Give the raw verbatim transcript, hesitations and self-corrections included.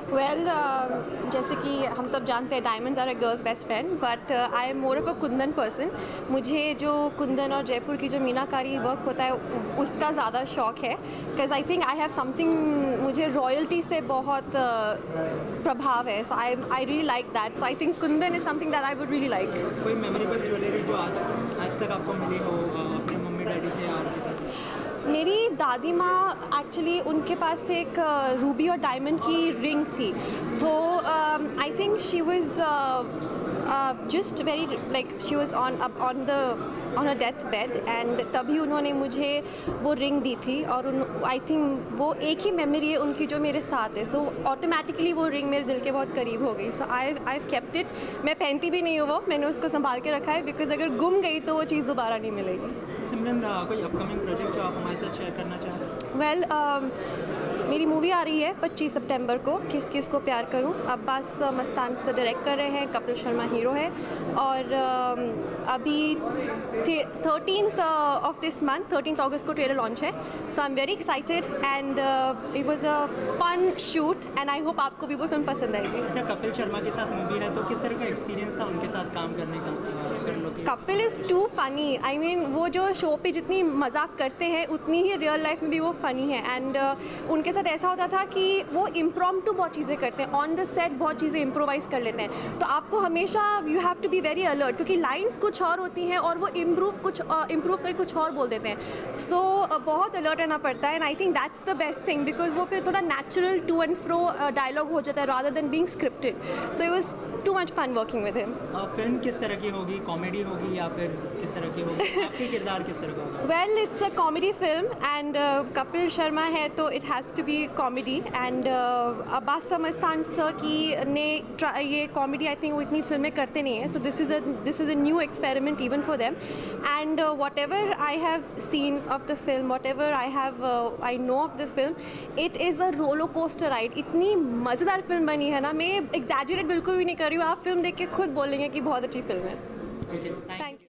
Well well, uh, जैसे कि हम सब जानते हैं diamonds are a girls best friend, but I am more of a kundan person. मुझे जो कुंदन और जयपुर की जो मीनाकारी वर्क होता है उसका ज़्यादा शौक है, because I think I have something, मुझे रॉयल्टी से बहुत uh, प्रभाव है, so I I really like that, so I think kundan is something that I would really like. कोई मेमोरेबल ज्वेलरी जो आज आज तक आपको मिली हो अपने मम्मी डैडी से या किसी से? मेरी दादी माँ एक्चुअली उनके पास एक रूबी और डायमंड की रिंग थी, तो I think she was just very like she was on on the on a death bed, and तभी उन्होंने मुझे वो रिंग दी थी, और उन आई थिंक वो एक ही मेमोरी है उनकी जो मेरे साथ है, सो so, ऑटोमेटिकली वो रिंग मेरे दिल के बहुत करीब हो गई। सो आई आई केप्ट इट, मैं पहनती भी नहीं हूँ वो, मैंने उसको संभाल के रखा है, बिकॉज अगर गुम गई तो वो चीज़ दोबारा नहीं मिलेगी। सिमरन, कोई अपकमिंग प्रोजेक्ट जो आप हमारे साथ शेयर करना चाहें? वेल well, uh, मेरी मूवी आ रही है पच्चीस सितंबर को, किस किस को प्यार करूं। अब्बास मस्तान से डायरेक्ट कर रहे हैं, कपिल शर्मा हीरो है, और uh, अभी thirteenth of this month thirteenth अगस्त को ट्रेलर लॉन्च है, so I am very excited and it was a fun shoot, and I hope आपको भी वो फिल्म पसंद आएगी। अच्छा, कपिल शर्मा के साथ मूवी है, तो किस तरह का एक्सपीरियंस था उनके साथ काम करने का? Kapil is too funny, I mean वो जो शो पे जितनी मजाक करते हैं उतनी ही रियल लाइफ में भी वो फ़नी है, एंड uh, उनके साथ ऐसा होता था कि वो इम्प्रॉम्प्टू बहुत चीज़ें करते हैं, ऑन द सेट बहुत चीज़ें इम्प्रोवाइज कर लेते हैं, तो आपको हमेशा you have to be very alert, क्योंकि लाइंस कुछ और होती हैं और वो इम्प्रूव कुछ इम्प्रूव uh, करके कुछ और बोल देते हैं, सो so, uh, बहुत अलर्ट रहना पड़ता है, and I think that's the best thing, because वो फिर थोड़ा natural to and fro dialogue हो जाता है rather than being scripted, so it was too much fun working with him. Film किस तरह की होगी, कॉमेडी होगी या फिर किस तरह की होगी? आपके किरदार किस तरह का होगा? Well, it's a comedy film, and Kapil Sharma है तो it has to be comedy, and Abbas Mustan sir की ने ये कॉमेडी आई थिंक वो इतनी फिल्में करते नहीं हैं, so this is a this is a new experiment even for them, and whatever I have seen of the film, whatever I have I know of the film, it is a roller coaster ride. इतनी मज़ेदार film बनी है ना, मैं exaggerate बिल्कुल भी नहीं कर रही हूँ, आप फिल्म देख के खुद बोलेंगे कि बहुत अच्छी फिल्म है। Okay, thank you.